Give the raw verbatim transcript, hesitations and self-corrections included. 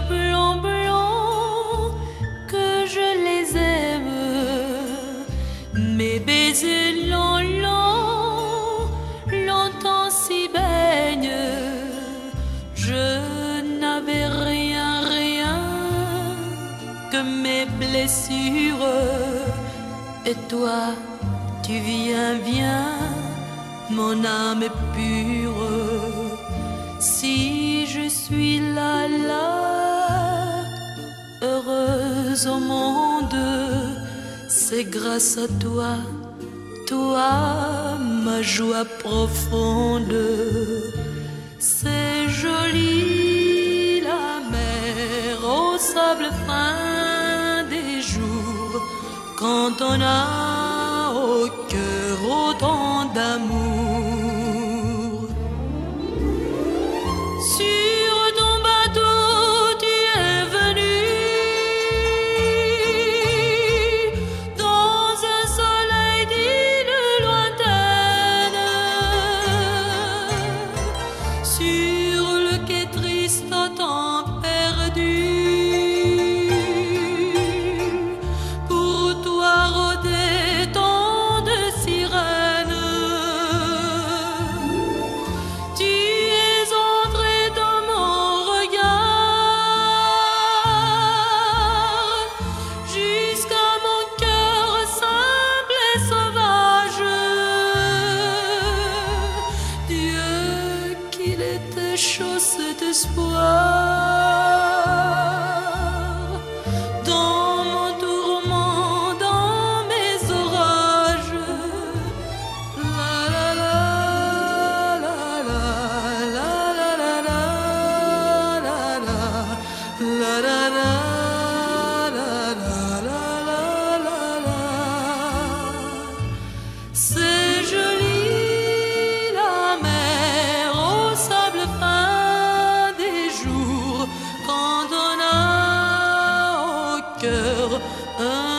blancs blancs que je les aime. Mes baisers lents lents, longtemps s'y baignent. Je n'avais rien, rien que mes blessures. Et toi, tu viens, viens, mon âme est pure. Si je suis là, là, heureuse au monde, c'est grâce à toi, toi, ma joie profonde. C'est joli la mer au sable fin des jours, quand on a au cœur autant d'amour. Sur ton bateau tu es venu, dans un soleil d'île lointaine. Sur le quai triste au temps perdu, pour toi rôder tant de sirènes. Tu es entré dans mon regard, jusqu'à mon cœur simple et sauvage. Dieu, qu'il était chaud cet espoir, dans mon tourment, dans mes orages. La la la la la la la la la la la la la la la la la. C'est joli la mer au sable fin des jours, quand on a au cœur un